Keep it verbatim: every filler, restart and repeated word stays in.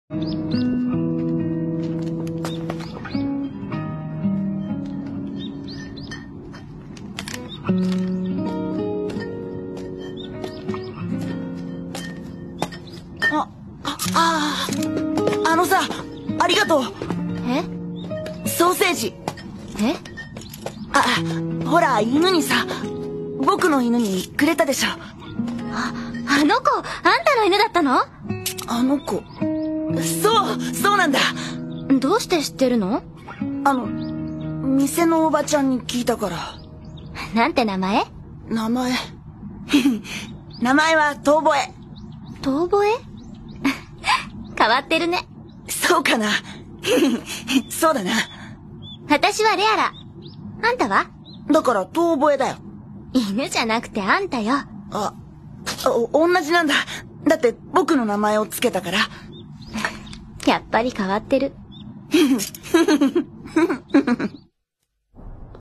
あ、ああ、あのさ、ありがとう。 え？ ソーセージ。 え？ あ、ほら、犬にさ、僕の犬にくれたでしょ。 あ、あの子、あんたの犬だったの？ あの子。そう、そうなんだ。 どうして知ってるの？ あの、店のおばちゃんに聞いたから。 なんて名前？ 名前。名前は遠吠え。 遠吠え？変わってるね。 そうかな。そうだな。 私はレアラ。あんたは？ だから遠吠えだよ。 犬じゃなくてあんたよ。 あ、お、同じなんだ。だって僕の名前をつけたから。 やっぱり変わってる。